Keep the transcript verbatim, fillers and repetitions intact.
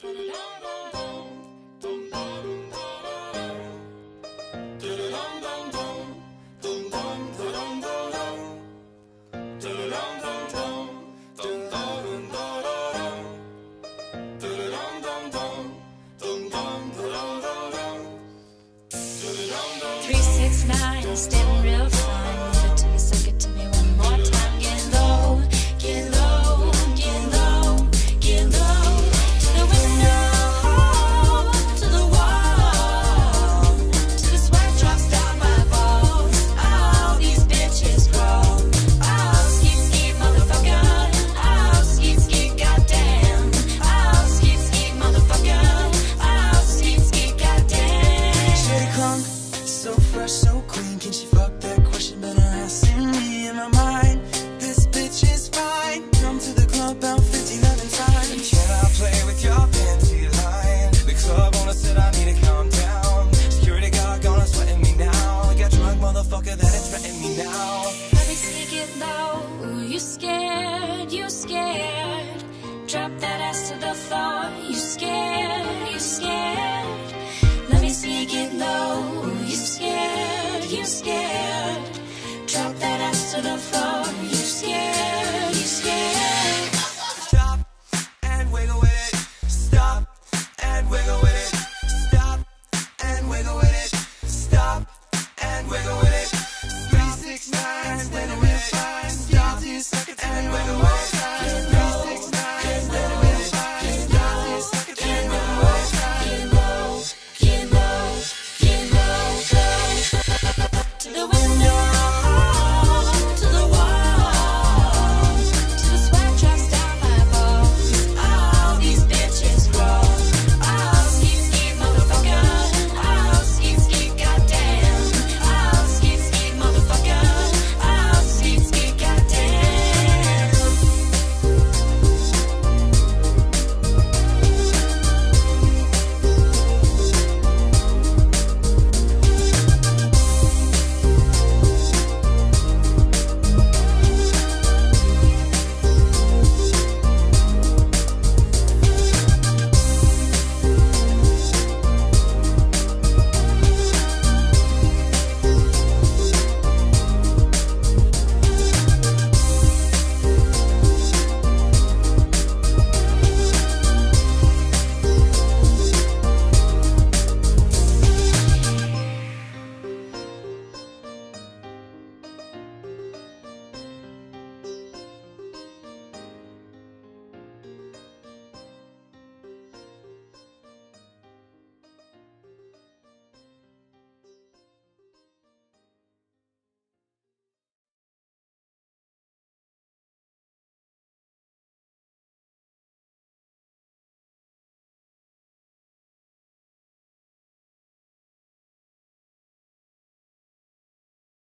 Three, six, nine, it's getting real fine. Move it to me, suck it to me one more time. Get low, get low, get low, get low. To the window, to the wall, to the sweat drops down my balls. All these bitches grow. Oh, skeet, skeet, motherfucker. Oh, skeet, skeet, goddamn. Oh, skeet, skeet, motherfucker. Oh, skeet, skeet, goddamn. Shady clunk. So fresh, so clean, can she fuck that question? Better asking me in my mind. This bitch is fine. Come to the club about fifty-eleven times. Can I play with your panty line? The club owner said I need to calm down. Security guard gonna sweating me now. Like a drunk motherfucker that is threatening me now. Let me see, get low. Ooh, you scared, you scared. Drop that ass to the floor. You scared, you scared. Let me see, get low. You scared, you scared. Drop that ass to the floor. You scared.